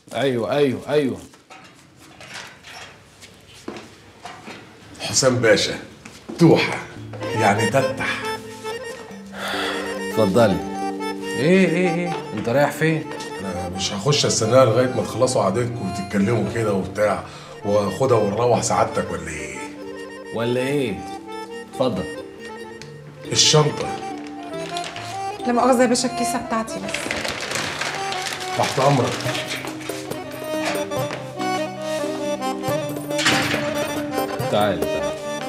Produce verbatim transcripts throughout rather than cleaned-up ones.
ايوه ايوه ايوه. حسام باشا، توحة يعني تتح. اتفضلي. ايه ايه ايه انت رايح فين؟ انا مش هخش استناها لغايه ما تخلصوا قعدتكم وتتكلموا كده وبتاع، واخدها ونروح سعادتك ولا ايه؟ ولا ايه؟ اتفضل. الشنطه. لا مؤاخذة يا باشا، الكيسة بتاعتي بس. تحت امرك. تعالي تعالي.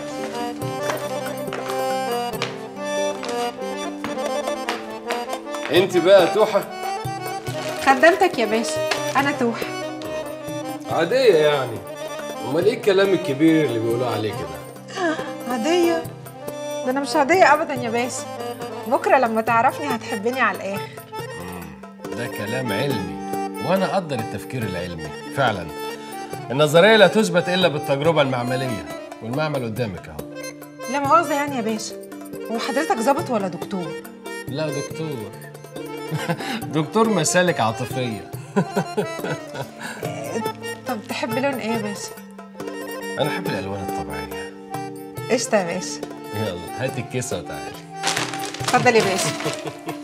انت بقى توحة؟ خدمتك يا باشا، أنا توحة. عادية يعني. امال ايه الكلام الكبير اللي بيقولوا عليه كده؟ عادية؟ ده أنا مش عادية أبدا يا باشا. بكرة لما تعرفني هتحبني على الآخر. ده كلام علمي، وانا اقدر التفكير العلمي فعلا. النظرية لا تثبت الا بالتجربة المعملية، والمعمل قدامك اهو. لا مؤاخذة يعني يا باشا، هو حضرتك ظابط ولا دكتور؟ لا دكتور. دكتور مسالك عاطفية. طب تحب لون ايه يا باشا؟ انا احب الالوان الطبيعية. قشطة يا باشا. يلا هاتي الكيسة وتعالي. اتفضل يا باشا.